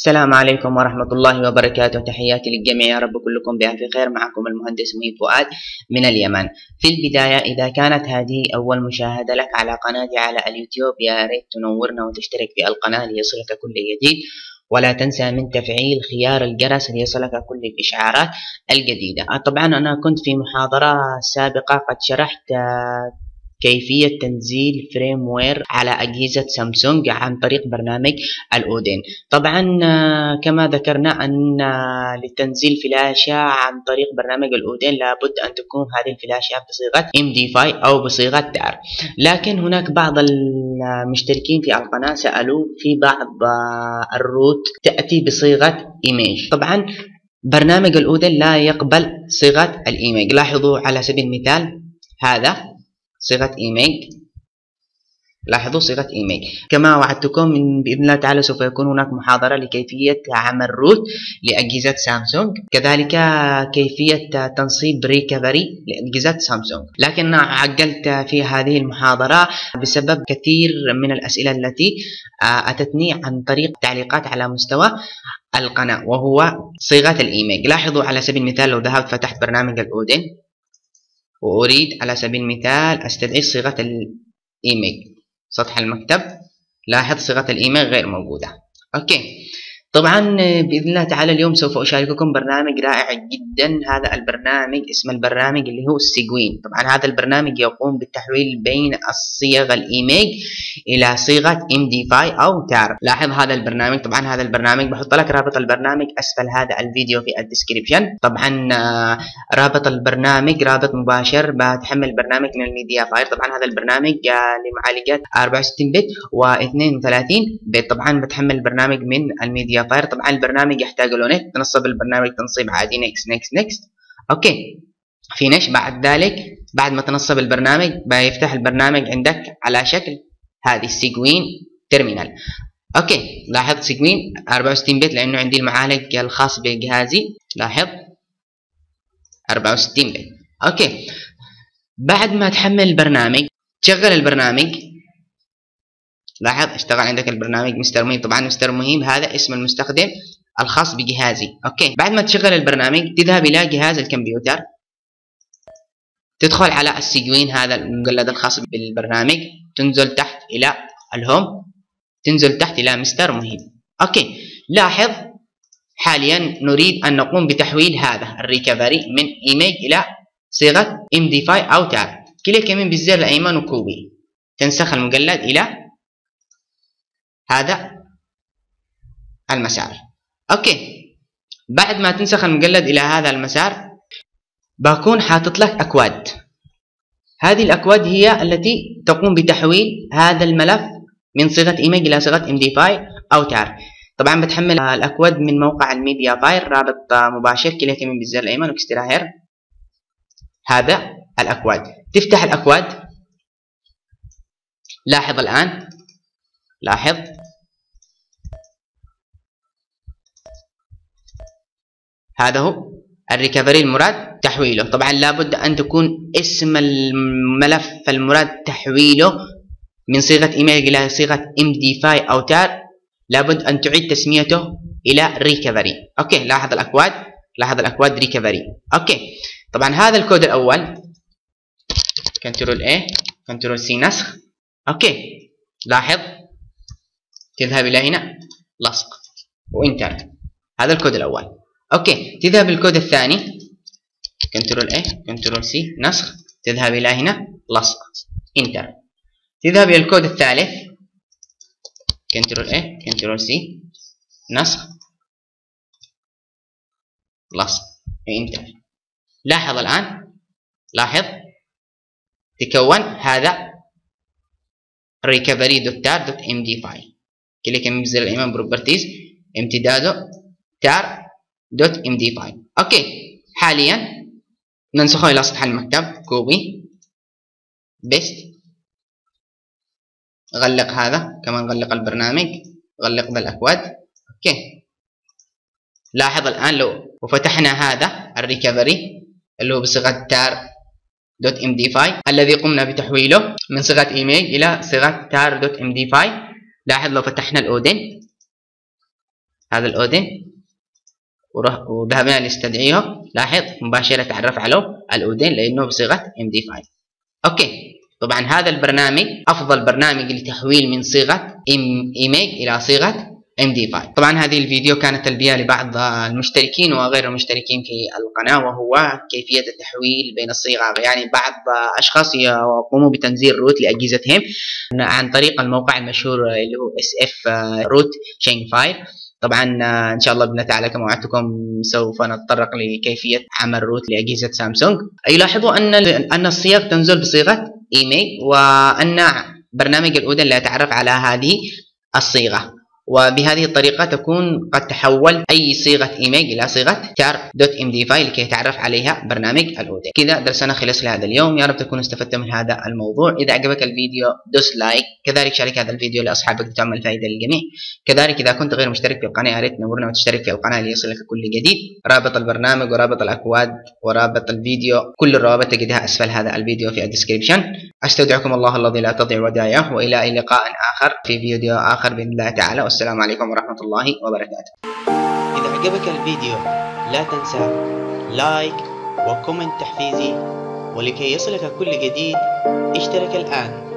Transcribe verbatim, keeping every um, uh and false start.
السلام عليكم ورحمة الله وبركاته. تحياتي للجميع، يا رب كلكم بألف خير. معكم المهندس مهيب فؤاد من اليمن. في البداية، إذا كانت هذه أول مشاهدة لك على قناتي على اليوتيوب، يا ريت تنورنا وتشترك في القناة ليصلك كل جديد، ولا تنسى من تفعيل خيار الجرس ليصلك كل الإشعارات الجديدة. طبعا أنا كنت في محاضرة سابقة قد شرحت كيفية تنزيل فريم وير على أجهزة سامسونج عن طريق برنامج الأودين. طبعا كما ذكرنا أن لتنزيل فلاشة عن طريق برنامج الأودين لابد أن تكون هذه الفلاشة بصيغة إم دي فايف أو بصيغة تار، لكن هناك بعض المشتركين في القناة سألوا في بعض الروت تأتي بصيغة إيميج. طبعا برنامج الأودين لا يقبل صيغة الإيميج. لاحظوا على سبيل المثال هذا صيغة إيميج، لاحظوا صيغة إيميج. كما وعدتكم من بإذن الله تعالى سوف يكون هناك محاضرة لكيفية عمل روت لأجهزة سامسونج، كذلك كيفية تنصيب ريكفري لأجهزة سامسونج، لكن عجلت في هذه المحاضرة بسبب كثير من الأسئلة التي أتتني عن طريق تعليقات على مستوى القناة، وهو صيغة الإيميج. لاحظوا على سبيل المثال لو ذهبت فتحت برنامج الأودين وأريد على سبيل المثال أستدعي صيغة الإيميج سطح المكتب، لاحظ صيغة الإيميج غير موجودة. أوكي، طبعا بإذن الله تعالى اليوم سوف أشارككم برنامج رائع جدا. هذا البرنامج اسم البرنامج اللي هو السيجوين. طبعا هذا البرنامج يقوم بالتحويل بين الصيغ الإيميج إلى صيغة إم دي فايف أو تار. لاحظ هذا البرنامج، طبعا هذا البرنامج بحط لك رابط البرنامج أسفل هذا الفيديو في الديسكريبشن. طبعا رابط البرنامج رابط مباشر، بتحمل البرنامج من الميديا فاير. طبعا هذا البرنامج لمعالجات أربعة وستين بت واثنين وثلاثين بت. طبعا بتحمل البرنامج من الميديا فاير. طبعا البرنامج يحتاج له نت، تنصب البرنامج تنصيب عادي، نكست نكست نكست. اوكي، فينيش. بعد ذلك بعد ما تنصب البرنامج بيفتح البرنامج عندك على شكل هذه السيجوين تيرمينال. اوكي، لاحظ سيجوين أربعة وستين بت لانه عندي المعالج الخاص بجهازي، لاحظ أربعة وستين بت. اوكي، بعد ما تحمل البرنامج تشغل البرنامج، لاحظ اشتغل عندك البرنامج مستر مهيب. طبعا مستر مهيب هذا اسم المستخدم الخاص بجهازي. اوكي، بعد ما تشغل البرنامج تذهب الى جهاز الكمبيوتر، تدخل على السيجوين هذا المجلد الخاص بالبرنامج، تنزل تحت الى الهوم، تنزل تحت الى مستر مهيب. اوكي، لاحظ حاليا نريد ان نقوم بتحويل هذا الريكفري من ايميج الى صيغه ام دي فايف او تار. كليك يمين بالزر الايمن وكوبي، تنسخ المجلد الى هذا المسار. اوكي، بعد ما تنسخ المجلد الى هذا المسار بكون حاطط لك اكواد. هذه الاكواد هي التي تقوم بتحويل هذا الملف من صيغه ايميج الى صيغه ام دي فايف او تار. طبعا بتحمل الاكواد من موقع الميديا فاير، رابط مباشر، كليك يمين بالزر الايمن واكستراهير هذا الاكواد. تفتح الاكواد، لاحظ الان، لاحظ هذا هو الريكفري المراد تحويله. طبعا لابد ان تكون اسم الملف المراد تحويله من صيغه ايميج الى صيغه ام دي فايف او تار، لابد ان تعيد تسميته الى ريكفري. اوكي، لاحظ الاكواد، لاحظ الاكواد ريكفري. اوكي، طبعا هذا الكود الاول كنترول اي كنترول سي نسخ. اوكي، لاحظ تذهب الى هنا لصق وانتر، هذا الكود الاول. اوكي، تذهب الكود الثاني كنترول اي كنترول سي نسخ، تذهب الى هنا لصق انتر. تذهب الى الكود الثالث كنترول اي كنترول سي نسخ لصق انتر. لاحظ الان، لاحظ تكون هذا recovery دوت تار دوت ام دي فايف. كليك يمين بالزر الايمن بروبرتيز، امتداده تار دوت ام دي فايف. اوكي، حاليا ننسخه الى سطح المكتب، كوبي بيست، غلق هذا، كمان غلق البرنامج، غلق ذا الاكواد. اوكي، لاحظ الان لو وفتحنا هذا الريكفري اللي هو بصيغه تار دوت ام دي فايف الذي قمنا بتحويله من صيغه ايميج الى صيغه تار دوت ام دي فايف، لاحظ لو فتحنا الاودين هذا الأودن وذهبنا نستدعيه. لاحظ مباشرة تعرف على الأودن لأنه بصيغة إم دي خمسة. أوكي، طبعا هذا البرنامج أفضل برنامج لتحويل من صيغة إيميج إلى صيغة إم دي خمسة. طبعا هذه الفيديو كانت تلبية لبعض المشتركين وغير المشتركين في القناة، وهو كيفية التحويل بين الصيغ. يعني بعض أشخاص يقوموا بتنزيل روت لأجهزتهم عن طريق الموقع المشهور اللي هو إس إف روت تشين فايل. طبعا إن شاء الله بإذن الله تعالى كما وعدتكم سوف نتطرق لكيفية عمل روت لأجهزة سامسونج. يلاحظوا أن أن الصيغ تنزل بصيغة إيميل، وأن برنامج الأودن لا يتعرف على هذه الصيغة، وبهذه الطريقة تكون قد تحول أي صيغة إيميج إلى صيغة تار دوت إم دي خمسة لكي يتعرف عليها برنامج الأودن. كذا درسنا خلص لهذا اليوم، يا رب تكونوا استفدتم من هذا الموضوع. إذا عجبك الفيديو دوس لايك، كذلك شارك هذا الفيديو لأصحابك لتعمل فائدة للجميع. كذلك إذا كنت غير مشترك في القناة يا ريت تنورنا وتشترك في القناة ليصلك كل جديد. رابط البرنامج ورابط الأكواد ورابط الفيديو كل الروابط تجدها أسفل هذا الفيديو في الديسكريبشن. أستودعكم الله الذي لا تضيع ودائعه، وإلى لقاء آخر في فيديو آخر بإذن الله تعالى، والسلام عليكم ورحمة الله وبركاته. إذا عجبك الفيديو لا تنسى لايك وكومنت تحفيزي، ولكي يصلك كل جديد اشترك الآن.